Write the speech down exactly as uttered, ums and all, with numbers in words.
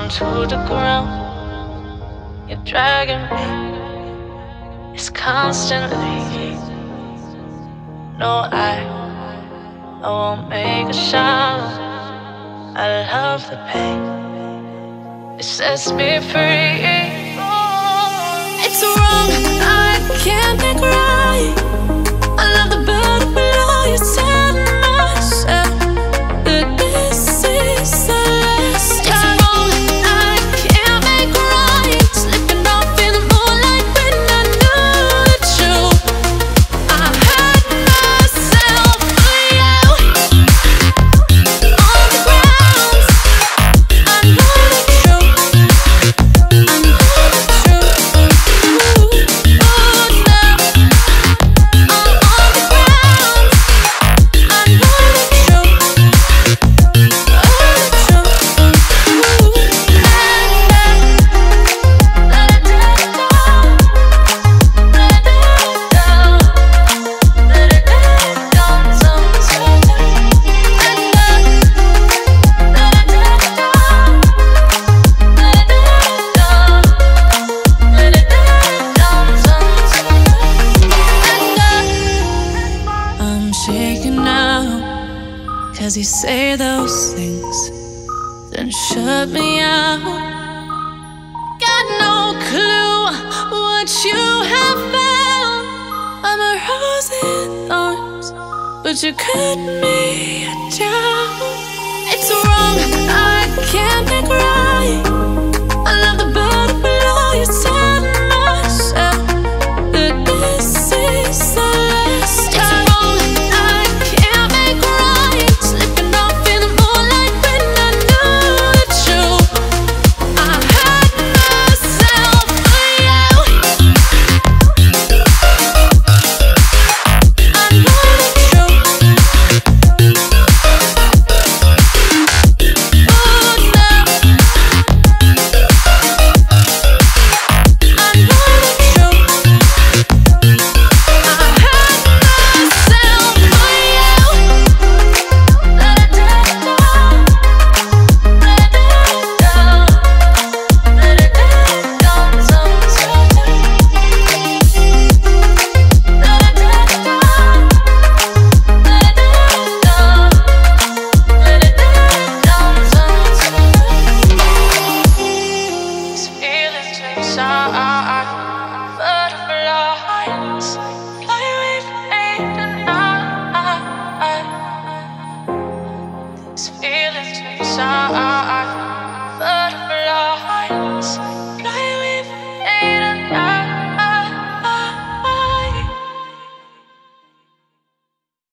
down to the ground. You're dragging me, it's constantly. No, I, I won't make a sound. I love the pain, it sets me free. It's wrong, I can't make right. I love the bird below you, tell myself that this is the last time. It's wrong, I can't make right. Slipping off in the moonlight when I knew the truth. I hurt myself for you. On the ground, I know the truth. I know the truth. I'm shaking now, 'cause you say those things, then shut me out. Got no clue what you have found. I'm a rose in thorns, but you cut me down. It's wrong, I can't make right. I love the bird below you, tell myself that this is the last time. It's wrong, I can't make right. Slipping off in the moonlight when I knew the truth. I hurt myself for you. I know the truth. Oh no, I know the truth. I hurt myself for you. Let it down, let it down, let it down, some time. Let it down, let it down, let it down, some time. These feelings inside, butterflies fly with me tonight. These feelings inside.